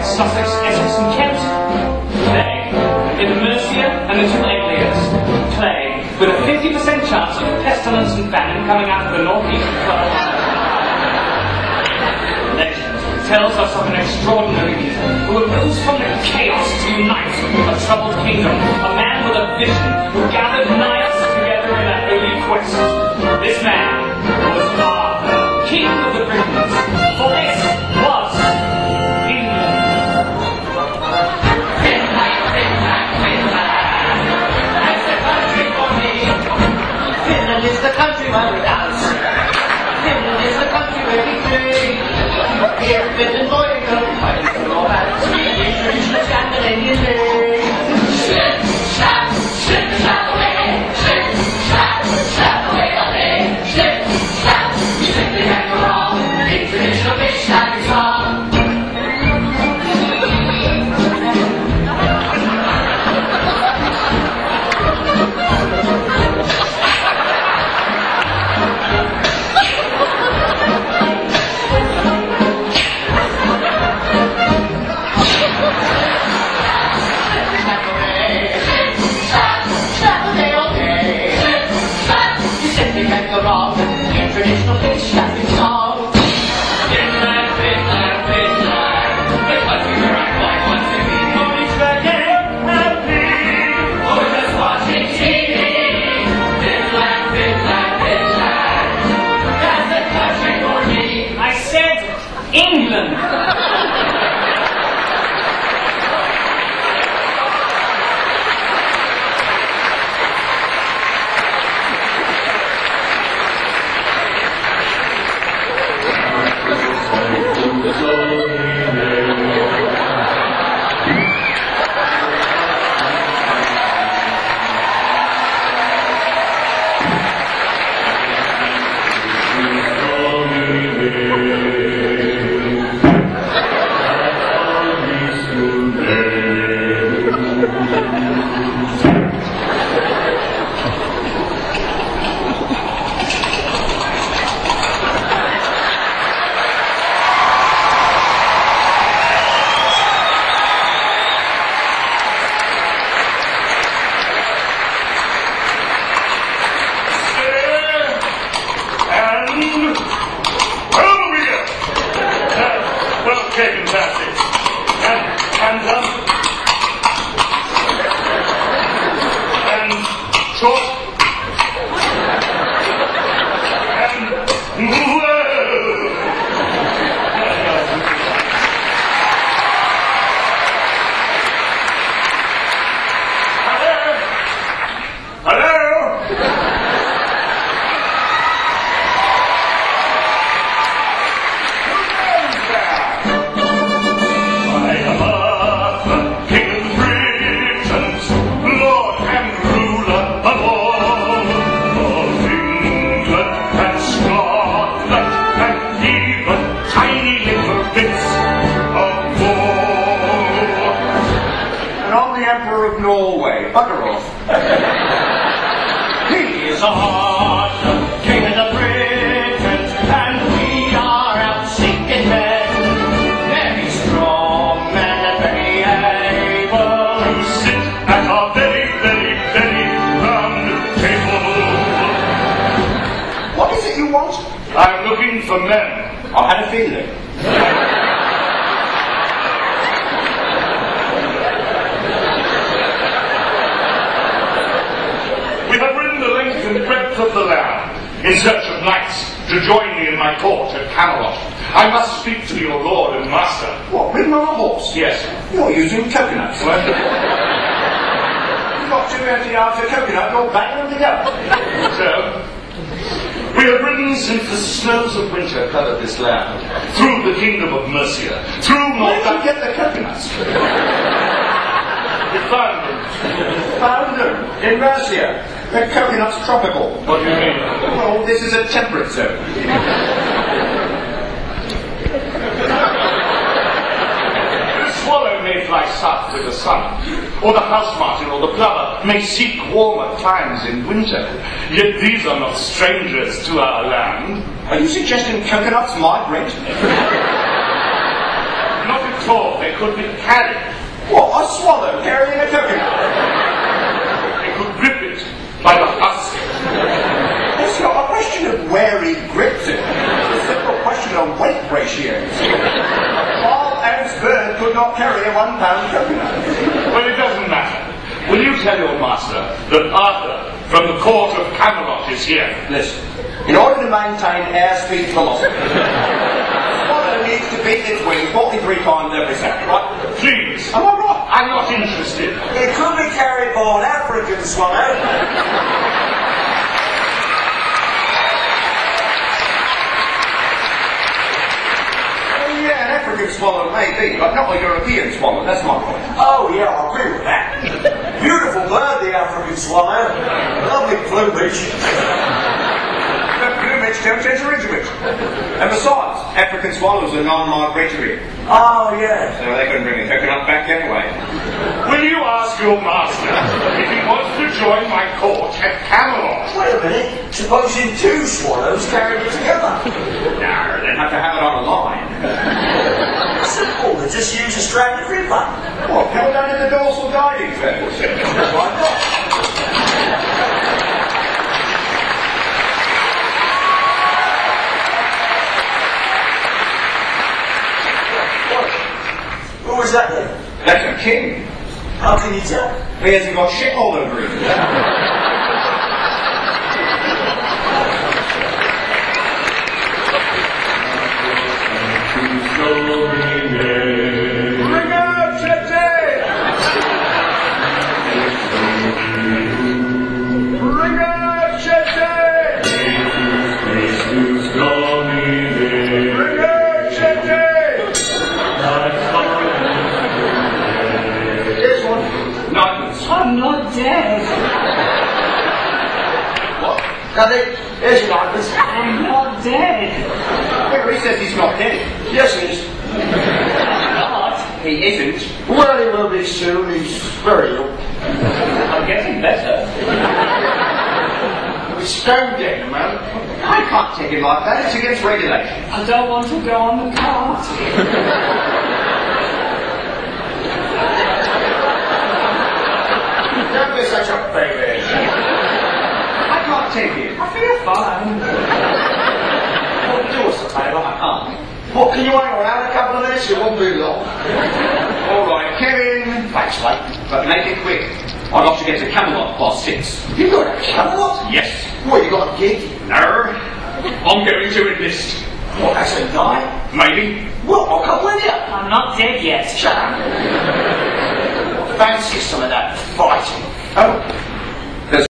Sussex, Essex and Kent. They, in Mercia and the two Anglias. Plague, with a 50% chance of pestilence and famine coming out of the northeast of tells us of an extraordinary leader who arose from the chaos to unite a troubled kingdom, a man with a vision who gathered knights together in a holy quest. This man was Arthur, King of the Britons, for this was England. Finland, that's the country for me. Finland is the country where we dance. Finland is the country where we play. Here, Finland, boy, go fight for all that traditional Scandinavian day. Slip, slap away. Slip, slap away all day. Slip, slap, you simply can't go wrong. In traditional fish slapping song. Traditional fish slapping song. Finland, Finland, Finland. The country where I fly once a week. Only second happy. Oh, just watching TV. Finland, Finland, Finland. That's the country for me. I said England. I'm looking for men. I had a feeling. We have ridden the length and breadth of the land in search of knights to join me in my court at Camelot. I must speak to your lord and master. What, ridden on a horse? Yes. You're using coconuts. What? You've got 2 empty yards of coconut, you're banging them together. So, we have ridden since the snows of winter covered this land, through the kingdom of Mercia, through North... Where did you get the coconuts? We found them. Found them in Mercia. The coconut's tropical. What do you mean? Well, this is a temperate zone. The swallow may fly south with the sun, or the house martin or the plover may seek warmer climes in winter. Yet these are not strangers to our land. Are you suggesting coconuts migrate? Not tall, they could be carried. What, a swallow carrying a coconut? They could grip it by the husk. It's not a question of where he grips it. It's a simple question of weight ratios. A small-ounce bird could not carry a 1 pound coconut. Well, it doesn't matter. Will you tell your master that Arthur from the court of Camelot is here? Listen, in order to maintain airspeed velocity, swallow needs to beat its wing 43 times every second, right? Please. Am I right? I'm not interested. It could be carried by an African swallow. Yeah, an African swallow may be, but not a European swallow, that's my point. Oh yeah, I agree with that. Beautiful bird, the African swallow. Lovely plumage. The plumage don't enter into it. And besides, African swallows are non-migratory, Oh yeah. so they couldn't bring a coconut back anyway. Will you ask your master if he wants to join my court at Camelot? Wait a minute. Supposing 2 swallows carried it together. No, they'd have to have it on a line. Simple. They just use a strand of ribbon. What, held under the dorsal guiding fence? Why not? Who was that then? That's a king. How can you tell? He hasn't got shit all over him. I'm not dead. What? Nothing. There's your likeness. I'm not dead. Well, he says he's not dead. Yes, he is. Not. He isn't. Well, he will be soon. He's very ill. I'm getting better. He's stone dead, man. I can't take him like that. It's against regulation. I don't want to go on the cart. Don't be such a baby. I can't take him. I feel fine. Well, do us a favour, I can't. What, can you hang around a couple of minutes? It won't be long. All right, Kevin. Thanks, mate. But make it quick. I've got to get to Camelot past 6. You got a Camelot? Yes. What, you got a gig? No. I'm going to enlist. What, that's a night? Maybe. Well, I'll come with you. I'm not dead yet. Shut up. Fancy some of that fighting. Oh,